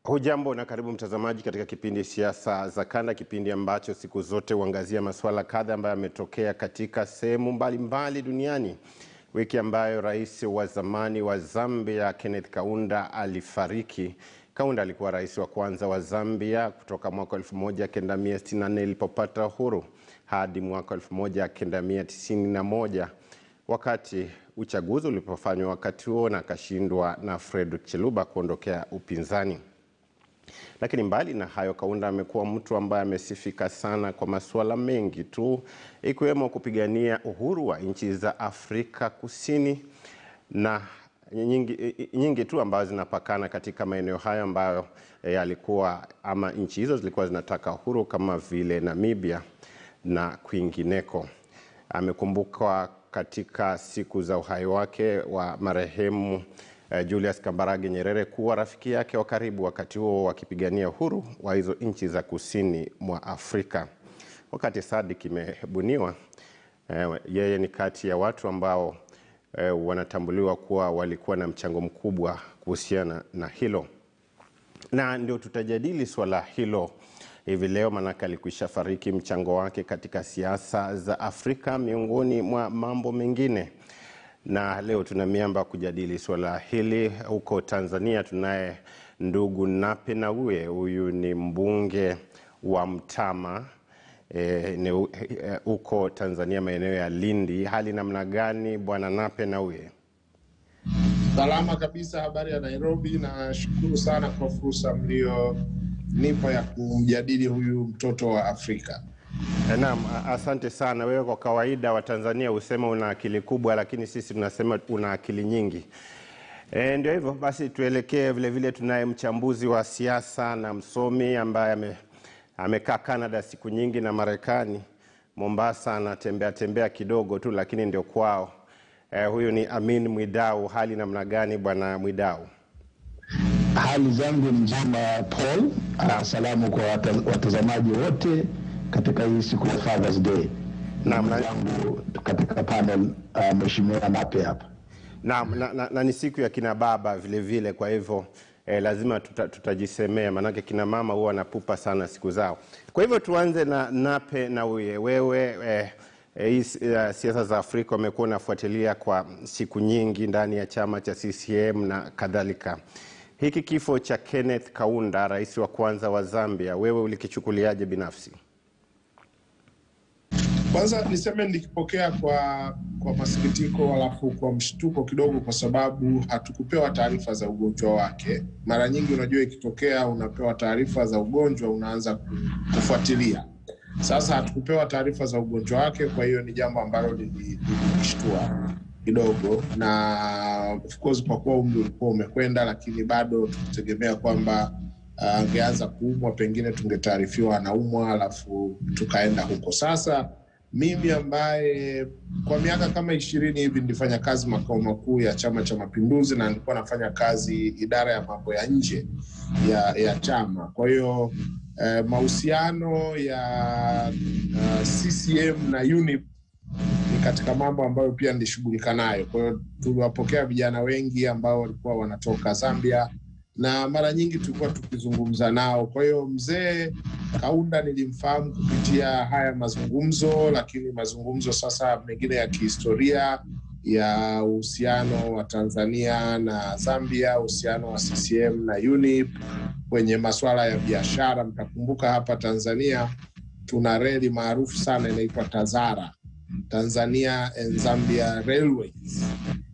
Hujambo na karibu mtazamaji katika kipindi Siasa za Kanda, kipindi ambacho siku zote huangazia masuala kadha ambayo yametokea katika sehemu mbalimbali duniani. Wiki ambayo rais wa zamani wa Zambia Kenneth Kaunda alifariki. Kaunda alikuwa rais wa kwanza wa Zambia kutoka mwaka 1964 ilipopata uhuru hadi mwaka 1991 wakati uchaguzi ulipofanywa wakati huo na akashindwa na Frederick Chiluba kuondokea upinzani. Lakini mbali na hayo, Kaunda amekuwa mtu ambaye amesifika sana kwa masuala mengi tu, ikiwemo kupigania uhuru wa nchi za Afrika Kusini na nyingi tu ambazo zinapakana katika maeneo hayo ambayo yalikuwa ama nchi hizo zilikuwa zinataka uhuru kama vile Namibia na kwingineko. Amekumbukwa katika siku za uhai wake wa marehemu Julius Kambarage Nyerere kuwa rafiki yake wa karibu wakati huo wakipigania uhuru wa hizo nchi za kusini mwa Afrika. Wakati SADC imebuniwa, yeye ni kati ya watu ambao wanatambuliwa kuwa walikuwa na mchango mkubwa kuhusiana na hilo. Na ndio tutajadili swala hilo hivi leo, manake alikwisha fariki. Mchango wake katika siasa za Afrika miongoni mwa mambo mengine. Na leo tuna miamba kujadili swala hili. Huko Tanzania tunaye ndugu Nape Nnauye. Huyu ni mbunge wa Mtama huko Tanzania, maeneo ya Lindi. Hali namna gani bwana Nape Nnauye? Salama kabisa, habari ya Nairobi, na shukuru sana kwa fursa mlionipa ya kumjadili huyu mtoto wa Afrika. Naam, asante sana. Wewe kwa kawaida wa Tanzania husema una akili kubwa, lakini sisi tunasema una akili nyingi. Ndio hivyo basi, tuelekee vile vile. Tunaye mchambuzi wa siasa na msomi ambaye amekaa Canada siku nyingi na Marekani, Mombasa, anatembea kidogo tu lakini ndio kwao. Huyu ni Amin Mwidau. Hali namna gani bwana Mwidau? Hali zangu njema Paul. Salamu kwa watazamaji wote katika hii siku ya Father's Day. Naam, katika panel mheshimiwa Nape hapa. Naam, na ni siku ya kina baba vile vile, kwa hivyo lazima tutajisemea, manake kina mama huwa wanapupa sana siku zao. Kwa hivyo tuanze na Nape Nnauye. Wewe siasa za Afrika umekuwa unafuatilia kwa siku nyingi ndani ya chama cha CCM na kadhalika. Hiki kifo cha Kenneth Kaunda, rais wa kwanza wa Zambia, wewe ulikichukuliaje binafsi? Kwanza niseme nilikipokea kwa masikitiko, alafu kwa mshtuko kidogo, kwa sababu hatukupewa taarifa za ugonjwa wake. Mara nyingi unajua ikitokea unapewa taarifa za ugonjwa unaanza kufuatilia. Sasa hatukupewa taarifa za ugonjwa wake, kwa hiyo ni jambo ambalo lilinishtua kidogo, na of course kwa kuwa umri ulikuwa umekwenda, lakini bado tutegemea kwamba angeanza kuumwa, pengine tungetaarifiwa anaumwa alafu tukaenda huko. Sasa mimi ambaye kwa miaka kama 20 hivi nilifanya kazi makao makuu ya Chama cha Mapinduzi, na nilikuwa nafanya kazi idara ya mambo ya nje ya chama. Kwa hiyo mahusiano ya CCM na UNIP ni katika mambo ambayo pia nilishughulika nayo. Kwa hiyo tuliwapokea vijana wengi ambao walikuwa wanatoka Zambia, na mara nyingi tulikuwa tukizungumza nao. Kwa hiyo mzee Kaunda nilimfahamu kupitia haya mazungumzo, lakini mazungumzo sasa mengine ya kihistoria ya uhusiano wa Tanzania na Zambia, uhusiano wa CCM na UNIP kwenye masuala ya biashara. Mtakumbuka hapa Tanzania tuna reli maarufu sana inaitwa TAZARA, Tanzania and Zambia Railways.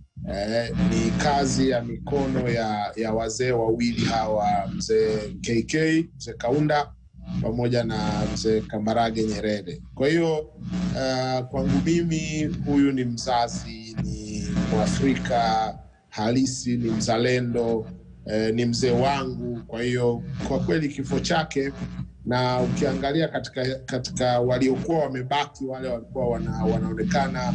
Ni kazi ya mikono ya wazee wawili hawa, mzee KK, mzee Kaunda, pamoja na mzee Kambarage Nyerere. Kwa hiyo kwangu mimi huyu ni mzazi, ni Mwafrika halisi, ni mzalendo, ni mzee wangu. Kwa hiyo kwa kweli kifo chake, na ukiangalia katika waliokuwa wamebaki, wale walikuwa wanaonekana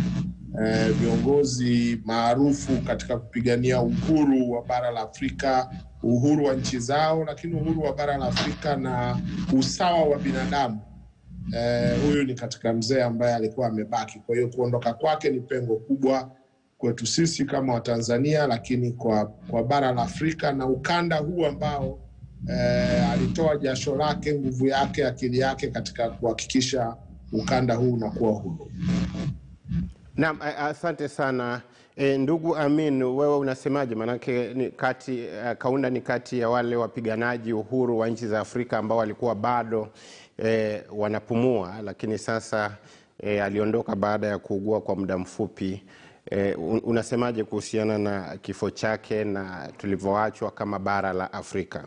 viongozi maarufu katika kupigania uhuru wa bara la Afrika, uhuru wa nchi zao, lakini uhuru wa bara la Afrika na usawa wa binadamu. Huyu ni katika mzee ambaye alikuwa amebaki. Kwa hiyo kuondoka kwake ni pengo kubwa kwetu sisi kama Watanzania, lakini kwa bara la Afrika na ukanda huu ambao alitoa jasho lake, nguvu yake, akili yake katika kuhakikisha ukanda huu unakuwa huru. Naam, asante sana. Ndugu Amin, wewe unasemaje? Manake Kaunda ni kati ya wale wapiganaji uhuru wa nchi za Afrika ambao walikuwa bado wanapumua, lakini sasa aliondoka baada ya kuugua kwa muda mfupi. Unasemaje kuhusiana na kifo chake na tulivyoachwa kama bara la Afrika?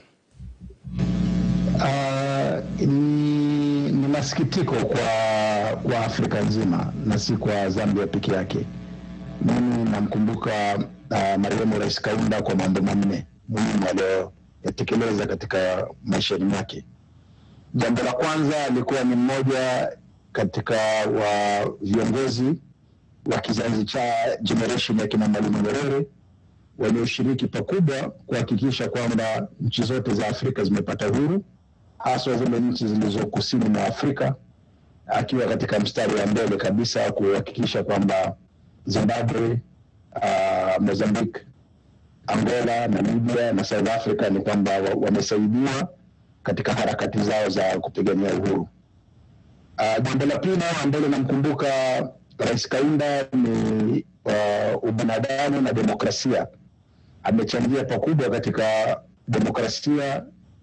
Ni masikitiko kwa Afrika nzima na si kwa Zambia peke yake. Mimi namkumbuka marehemu Rais Kaunda kwa mambo manne muhimu aliyotekeleza katika maisha yake. Jambo la kwanza, alikuwa ni mmoja katika wa viongozi wa kizazi cha generation ya kina Mwalimu Nyerere walioshiriki pakubwa kuhakikisha kwamba nchi zote za Afrika zimepata uhuru, hasa zile nchi zilizo kusini mwa Afrika, akiwa katika mstari wa mbele kabisa kuhakikisha kwamba Zimbabwe, Mozambique, Angola, Namibia na South Africa ni kwamba wamesaidiwa katika harakati zao za kupigania uhuru. Jambo la pili ambalo namkumbuka Rais Kaunda ni ubinadamu na demokrasia. Amechangia pakubwa katika demokrasia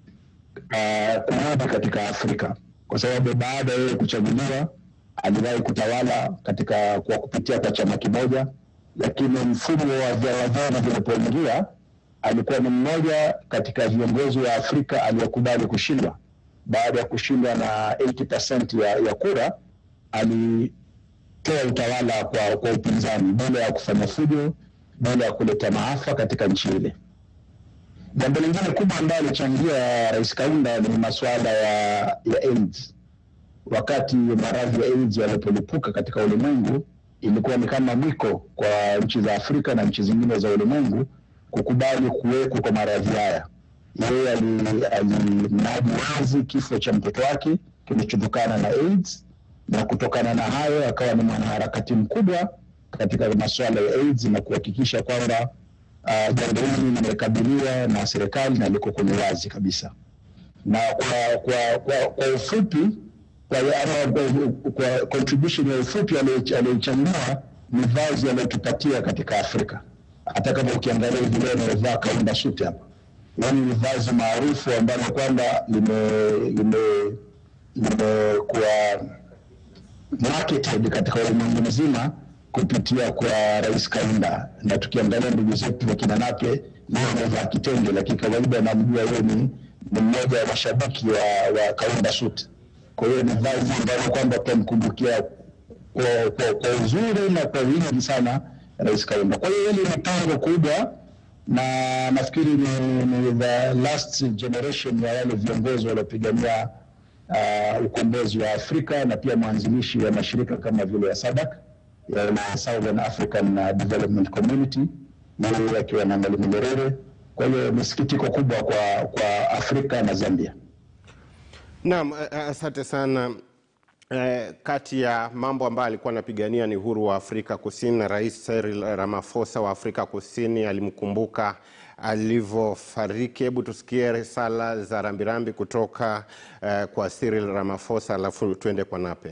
kurudi katika Afrika, kwa sababu baada ya kuchaguliwa aliwahi kutawala kwa kupitia kwa chama kimoja, lakini mfumo wa vyama vilipoingia alikuwa ni mmoja katika viongozi wa Afrika aliyekubali kushindwa. Baada ya kushindwa na 80% ya kura, alitoa utawala kwa upinzani bila ya kufanya fujo, bila ya kuleta maafa katika nchi ile. Jambo lingine kubwa ambalo alichangia Rais Kaunda ni masuala ya AIDS. Wakati maradhi ya AIDS yalipolipuka katika ulimwengu, ilikuwa ni kama mwiko kwa nchi za Afrika na nchi zingine za ulimwengu kukubali kuweko kwa maradhi haya. Yeye alinadi wazi kifo cha mtoto wake kilichotokana na AIDS, na kutokana na hayo akawa ni mwanaharakati mkubwa katika masuala ya AIDS na kuhakikisha kwamba jambo hili limekabiliwa na serikali na liko kwenye wazi kabisa. Na kwa ufupi, kwa contribution ya ufupi aliyochangia ni vazi aliyotupatia katika Afrika. Hata kama ukiangalia hivi leo amevaa Kaunda suit hapa, yani ni vazi maarufu ambalo kwamba limekuwa marketed katika ulimwengu mzima kupitia kwa Rais Kaunda. Na tukiangalia ndugu zetu wa kina Nape nao wamevaa kitenge, lakini kawaida namjua yeye ni mmoja wa mashabiki wa Kaunda suit. Kwa hiyo ni vazi ambalo kwamba tutamkumbukia kwa uzuri na kwa wingi sana Rais Kaunda. Kwa hiyo ile ni pango kubwa, na nafikiri ni the last generation ya wale viongozi waliopigania ukombozi wa Afrika, na pia mwanzilishi wa mashirika kama vile ya SADC, ya Southern African Development Community, na akiwa na Mwalimu Nyerere. Kwa hiyo ni sikitiko kubwa kwa Afrika na Zambia. Naam, asante sana. Kati ya mambo ambayo alikuwa anapigania ni uhuru wa Afrika Kusini, na Rais Cyril Ramaphosa wa Afrika Kusini alimkumbuka alivyofariki. Hebu tusikie risala za rambirambi kutoka kwa Cyril Ramaphosa, alafu tuende kwa Nape.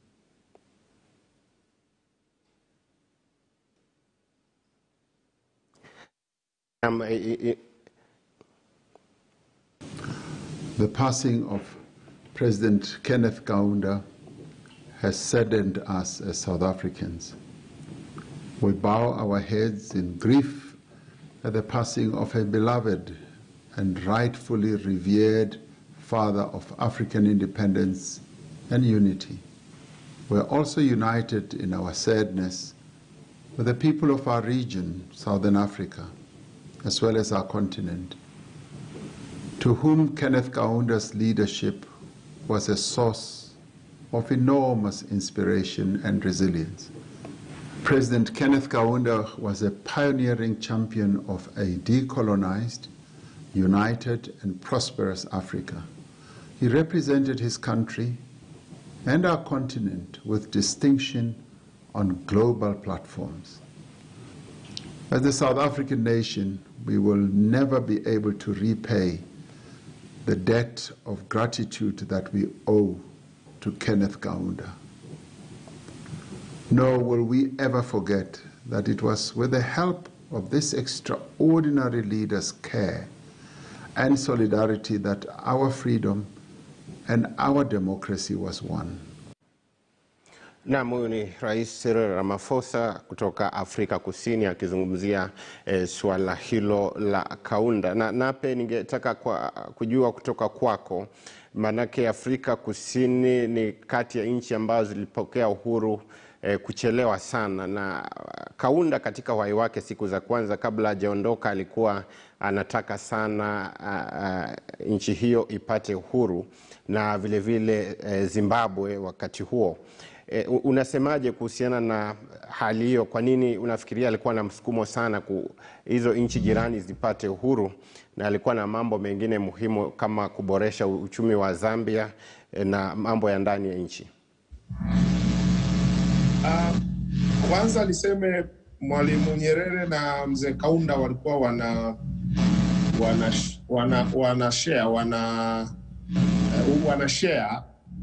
The passing of President Kenneth Kaunda has saddened us as South Africans. We bow our heads in grief at the passing of a beloved and rightfully revered father of African independence and unity. We're also united in our sadness with the people of our region, Southern Africa, as well as our continent, to whom Kenneth Kaunda's leadership was a source of enormous inspiration and resilience. President Kenneth Kaunda was a pioneering champion of a decolonized, united, and prosperous Africa. He represented his country and our continent with distinction on global platforms. As the South African nation, we will never be able to repay the debt of gratitude that we owe to Kenneth Kaunda. Nor will we ever forget that it was with the help of this extraordinary leader's care and solidarity that our freedom and our democracy was won. Naam, huyu ni Rais Cyril Ramaphosa kutoka Afrika Kusini akizungumzia swala hilo la Kaunda. Na nape ningetaka kujua kutoka kwako, manake Afrika Kusini ni kati ya nchi ambazo zilipokea uhuru kuchelewa sana, na Kaunda katika uhai wake siku za kwanza kabla hajaondoka alikuwa anataka sana nchi hiyo ipate uhuru, na vile vile Zimbabwe wakati huo. Unasemaje kuhusiana na hali hiyo? Kwa nini unafikiria alikuwa na msukumo sana hizo nchi jirani zipate uhuru, na alikuwa na mambo mengine muhimu kama kuboresha uchumi wa Zambia na mambo ya ndani ya nchi? Kwanza niseme Mwalimu Nyerere na Mzee Kaunda walikuwa wana share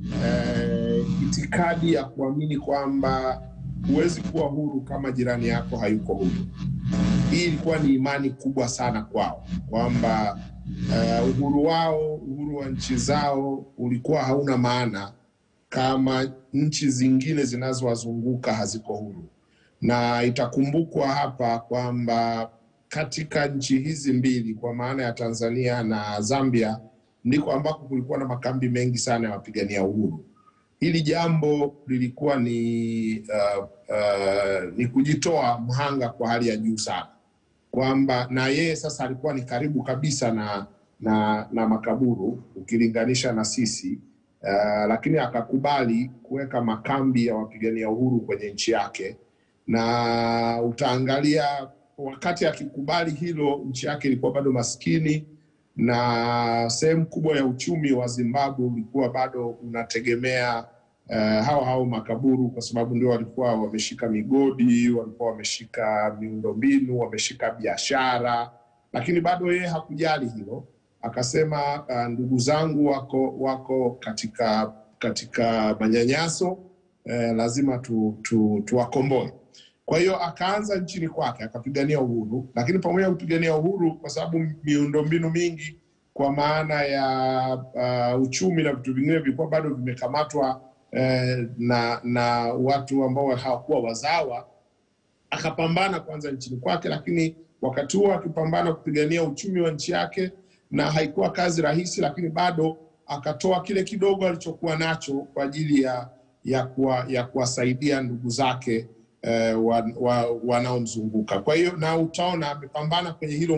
itikadi ya kuamini kwamba huwezi kuwa huru kama jirani yako hayuko huru. Hii ilikuwa ni imani kubwa sana kwao, kwamba uhuru wao, uhuru wa nchi zao ulikuwa hauna maana kama nchi zingine zinazowazunguka haziko huru. Na itakumbukwa hapa kwamba katika nchi hizi mbili, kwa maana ya Tanzania na Zambia, ndiko ambako kulikuwa na makambi mengi sana ya wapigania uhuru. Hili jambo lilikuwa ni kujitoa mhanga kwa hali ya juu sana, kwamba na yeye sasa alikuwa ni karibu kabisa na makaburu ukilinganisha na sisi, lakini akakubali kuweka makambi ya wapigania uhuru kwenye nchi yake. Na utaangalia wakati akikubali hilo, nchi yake ilikuwa bado maskini, na sehemu kubwa ya uchumi wa Zimbabwe ulikuwa bado unategemea hao makaburu, kwa sababu ndio walikuwa wameshika migodi, walikuwa wameshika miundombinu, wameshika biashara. Lakini bado yeye hakujali hilo, akasema ndugu zangu wako katika manyanyaso, lazima tuwakomboe. Kwa hiyo akaanza nchini kwake akapigania uhuru, lakini pamoja na kupigania uhuru, kwa sababu miundombinu mingi kwa maana ya uchumi na vitu vingine vilikuwa bado vimekamatwa na watu ambao hawakuwa wazawa, akapambana kwanza nchini kwake. Lakini wakati huo akipambana kupigania uchumi wa nchi yake, na haikuwa kazi rahisi, lakini bado akatoa kile kidogo alichokuwa nacho kwa ajili ya kuwasaidia ndugu zake wanaomzunguka. Kwa hiyo na utaona amepambana kwenye hilo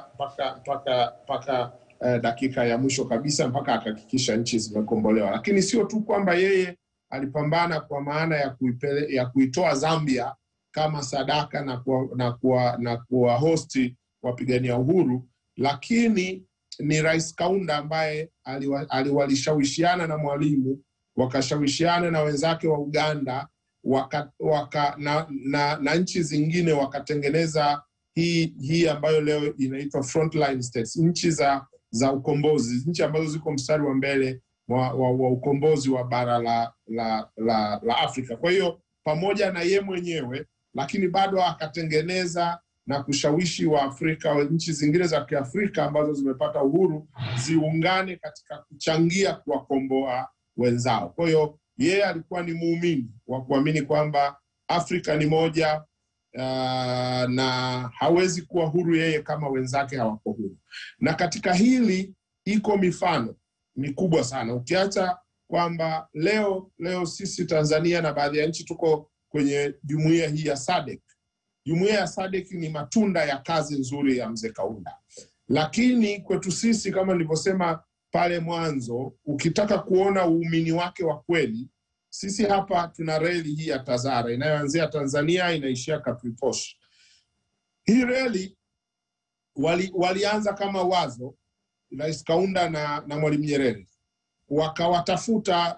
mpaka dakika ya mwisho kabisa, mpaka akahakikisha nchi zimekombolewa. Lakini sio tu kwamba yeye alipambana kwa maana ya kuitoa Zambia kama sadaka na kuwa hosti wapigania uhuru, lakini ni Rais Kaunda ambaye aliwalishawishiana na Mwalimu, wakashawishiana na wenzake wa Uganda, na nchi zingine, wakatengeneza hii ambayo leo inaitwa frontline states, nchi za ukombozi, nchi ambazo ziko mstari wa mbele wa ukombozi wa bara la Afrika. Kwa hiyo pamoja na ye mwenyewe, lakini bado akatengeneza na kushawishi wa Afrika, nchi zingine za Kiafrika ambazo zimepata uhuru, ziungane katika kuchangia kuwakomboa wenzao. Kwa hiyo yeye alikuwa ni muumini wa kuamini kwamba Afrika ni moja, na hawezi kuwa huru yeye kama wenzake hawako huru. Na katika hili iko mifano mikubwa sana, ukiacha kwamba leo sisi Tanzania na baadhi ya nchi tuko kwenye jumuiya hii ya SADC. Jumuiya ya SADC ni matunda ya kazi nzuri ya Mzee Kaunda. Lakini kwetu sisi, kama nilivyosema pale mwanzo, ukitaka kuona uumini wake wa kweli, sisi hapa tuna reli hii ya Tazara inayoanzia Tanzania inaishia Kapriposh. Hii reli walianza kama wazo Rais Kaunda na Mwalimu Nyerere. Wakawatafuta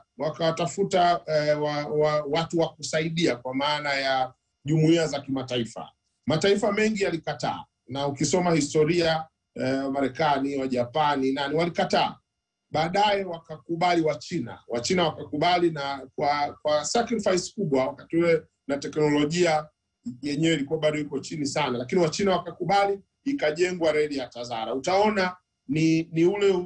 watu wa kusaidia kwa maana ya jumuiya za kimataifa. Mataifa mengi yalikataa, na ukisoma historia Marekani, wa Japani, nani walikataa. baadaye wakakubali Wachina wakakubali, na kwa sacrifice kubwa wakati ule, na teknolojia yenyewe ilikuwa bado iko chini sana, lakini Wachina wakakubali, ikajengwa reli ya Tazara. Utaona ni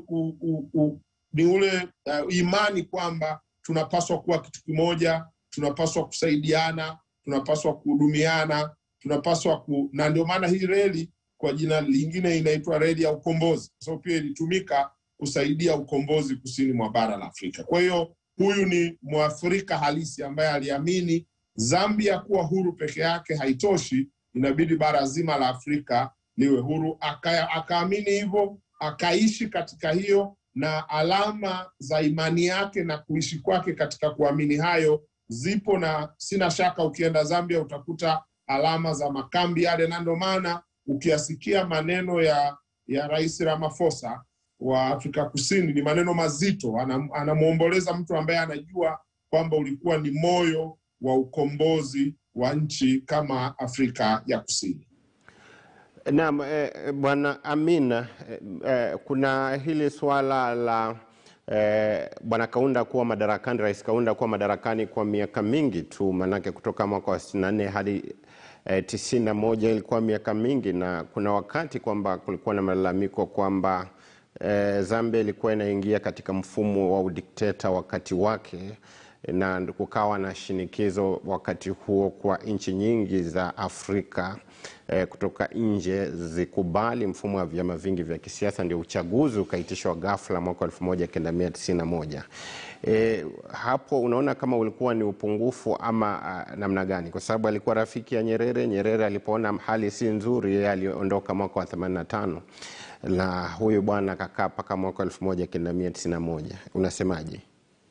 ule imani kwamba tunapaswa kuwa kitu kimoja, tunapaswa kusaidiana, tunapaswa kuhudumiana, tunapaswa na ndio maana hii reli kwa jina lingine inaitwa reli ya ukombozi, kwa sababu pia ilitumika kusaidia ukombozi kusini mwa bara la Afrika. Kwa hiyo huyu ni Mwafrika halisi ambaye aliamini Zambia kuwa huru peke yake haitoshi, inabidi bara zima la Afrika liwe huru. Akaamini hivyo, akaishi katika hiyo, na alama za imani yake na kuishi kwake katika kuamini hayo zipo, na sina shaka ukienda Zambia utakuta alama za makambi yale, na ndio maana ukiasikia maneno ya Rais Ramaphosa wa Afrika Kusini ni maneno mazito. Anamuomboleza mtu ambaye anajua kwamba ulikuwa ni moyo wa ukombozi wa nchi kama Afrika ya Kusini. Naam, Bwana Amin, kuna hili swala la Bwana Kaunda kuwa madarakani, Rais Kaunda kuwa madarakani kwa miaka mingi tu, manake kutoka mwaka wa 64 hadi 91 ilikuwa miaka mingi, na kuna wakati kwamba kulikuwa na malalamiko kwamba Zambia ilikuwa inaingia katika mfumo wa udikteta wakati wake, na kukawa na shinikizo wakati huo kwa nchi nyingi za Afrika kutoka nje zikubali mfumo wa vyama vingi vya kisiasa. Ndio uchaguzi ukaitishwa ghafla mwaka 1991. Hapo unaona kama ulikuwa ni upungufu ama namna gani? Kwa sababu alikuwa rafiki ya Nyerere. Nyerere alipoona hali si nzuri, yeye aliondoka mwaka wa 85, na huyu bwana akakaa mpaka mwaka 1991. Unasemaje?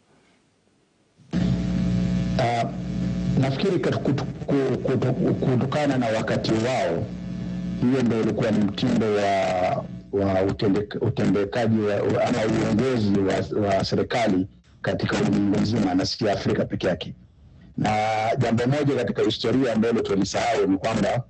Nafikiri kutokana na wakati wao, hiyo ndio ulikuwa ni mtindo wa utendekaji ama uongozi wa serikali katika ulimwengu mzima, na si Afrika peke yake. Na jambo moja katika historia ambalo tulisahau ni kwamba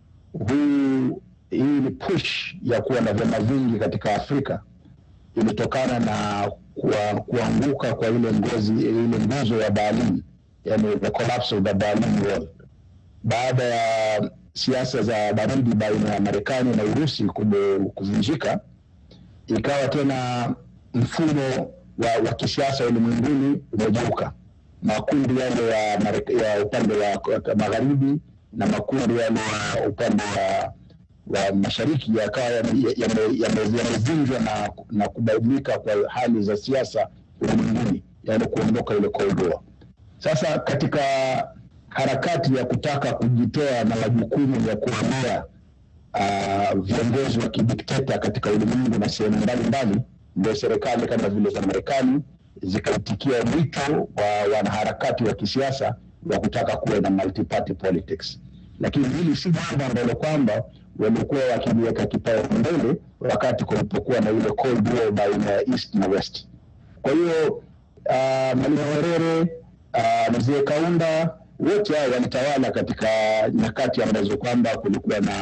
hii ni push ya kuwa na vyama vingi katika Afrika ilitokana na kuanguka kwa ile nguzo ya Berlin, yani the collapse of the Berlin Wall. Baada ya siasa za baridi baina ya Marekani na Urusi kuvunjika, ikawa tena mfumo wa kisiasa ulimwenguni umegeuka. Makundi yale ya upande wa magharibi na makundi yale ya upande wa mashariki yakawa yamevunjwa na kubadilika kwa hali za siasa ulimwenguni, yani kuondoka ile Cold War. Sasa katika harakati ya kutaka kujitoa na majukumu ya kuamua viongozi wa kidikteta katika ulimwengu na sehemu mbalimbali, ndio serikali kama vile za Marekani zikaitikia mwito wa wanaharakati wa kisiasa wa kutaka kuwe na multi-party politics. Lakini hili si jambo ambalo kwamba walikuwa wakiliweka kipaumbele wakati kulipokuwa na ile Cold War baina ya East na West. Kwa hiyo Mwalimu Nyerere, Mzee Kaunda, wote hao walitawala katika nyakati ambazo kwamba kulikuwa na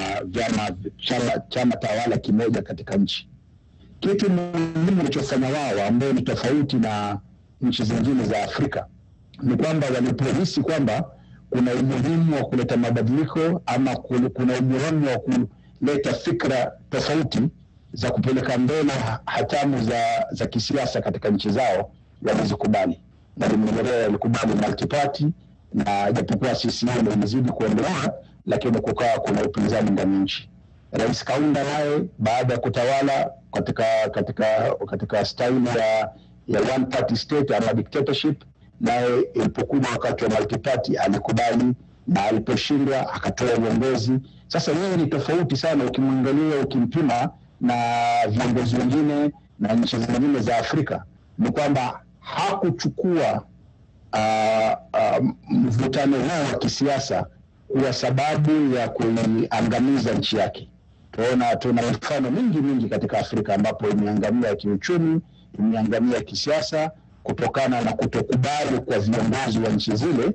chama tawala kimoja katika nchi. Kitu muhimu kilichofanya wao ambao ni tofauti na nchi zingine za Afrika ni kwamba walipohisi kwamba kuna umuhimu wa kuleta mabadiliko ama kuna umuhimu wa kuleta fikra tofauti za kupeleka mbele hatamu za kisiasa katika nchi zao, walizikubali. Mwalimu Nyerere alikubali multi-party, na japokuwa CCM ilizidi kuendelea, lakini kukawa kuna upinzani ndani ya nchi. Rais Kaunda naye baada ya kutawala katika style ya one party state ama dictatorship, naye ilipokuja wakati wa multi-party alikubali, na aliposhindwa akatoa uongozi. Sasa yeye ni tofauti sana ukimwangalia, ukimpima na viongozi wengine na nchi zingine za Afrika, ni kwamba hakuchukua mvutano huu wa kisiasa kwa sababu ya kuiangamiza nchi yake. Tuna mifano mingi katika Afrika ambapo imeangamia kiuchumi, imeangamia kisiasa kutokana na kutokubali kwa viongozi wa nchi zile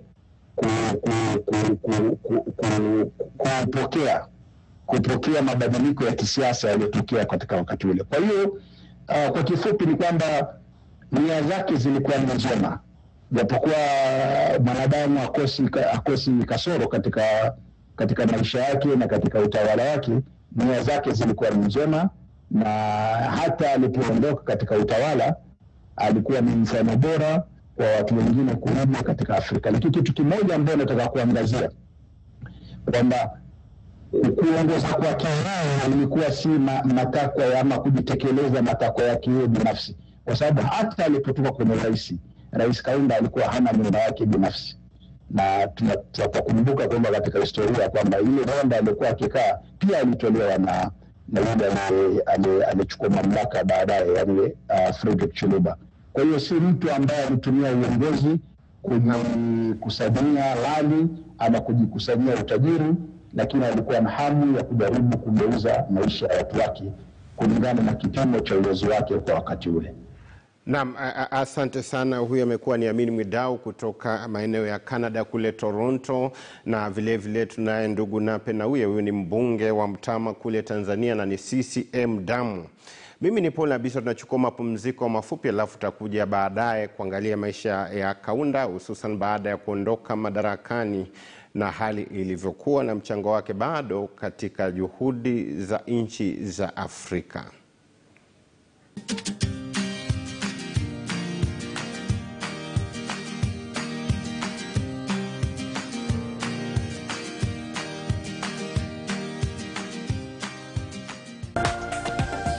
kupokea mabadiliko ya kisiasa yaliyotokea katika wakati ule. Kwa hiyo kwa kifupi ni kwamba nia zake zilikuwa njema, japokuwa mwanadamu akosi kasoro katika maisha yake na katika utawala wake. Nia zake zilikuwa njema, na hata alipoondoka katika utawala alikuwa ni mfano bora kwa watu wengine kuiga katika Afrika. Lakini kitu kimoja ambacho nataka kuangazia kwamba kuongoza kwake ilikuwa si matakwa ama kujitekeleza matakwa yake binafsi, kwa sababu hata alipotoka kwenye Rais Kaunda alikuwa hana nyumba yake binafsi, na tunakumbuka kwamba katika historia kwamba ile Rwanda alikuwa akikaa pia alitolewa na yule alichukua mamlaka baadaye, yani Frederick Chiluba. Kwa hiyo si mtu ambaye alitumia uongozi kujikusanyia mali ama kujikusanyia utajiri, lakini alikuwa na hamu ya kujaribu kugeuza maisha ya watu wake kulingana na kipimo cha uwezo wake kwa wakati ule. Naam, asante sana. Huyu amekuwa ni Amin Mwidau kutoka maeneo ya Canada kule Toronto, na vile vile tunaye ndugu Nape Nnauye, huyu ni mbunge wa Mtama kule Tanzania na ni CCM damu. Mimi ni Paul Nabisa, tunachukua mapumziko mafupi alafu tutakuja baadaye kuangalia maisha ya Kaunda, hususan baada ya kuondoka madarakani na hali ilivyokuwa na mchango wake bado katika juhudi za nchi za Afrika.